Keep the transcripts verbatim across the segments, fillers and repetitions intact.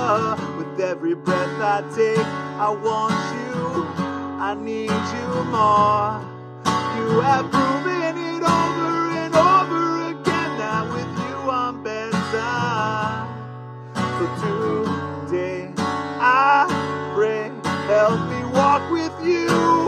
With every breath I take, I want you, I need you more. You have proven it over and over again, that with you I'm better. So today I pray, help me walk with you.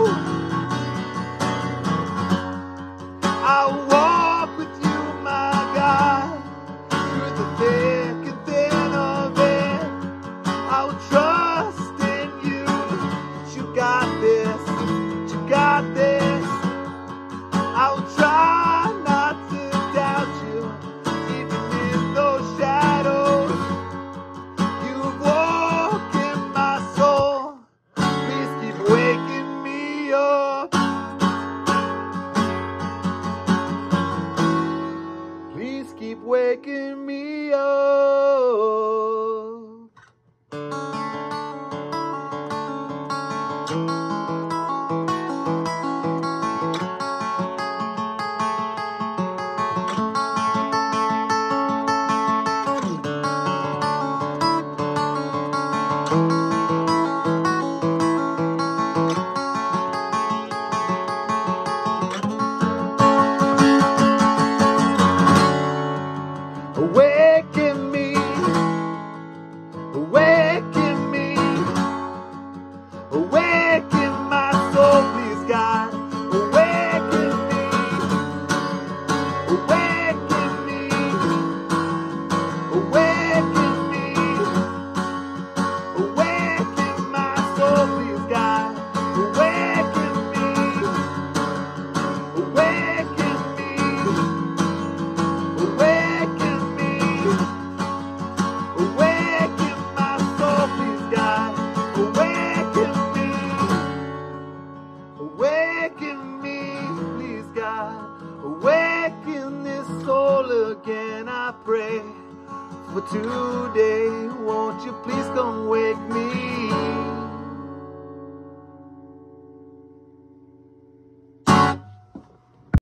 I'll walk with you, my God, through the thick and thin of it. I'll trust in you, that you got this, that you got this. I'll try not to doubt you, even in those shadows. You've walked in my soul, please keep waking me up. Please keep waking me up. Awaken me, awaken me, awaken my soul, please God. Awaken me, awaken me, awaken me, awaken my soul, please God. Awaken me, awaken me, awaken me. Awaken my soul, please God. Awaken me. Awaken me, please God. Awaken this soul again, I pray. For today, won't you please come wake me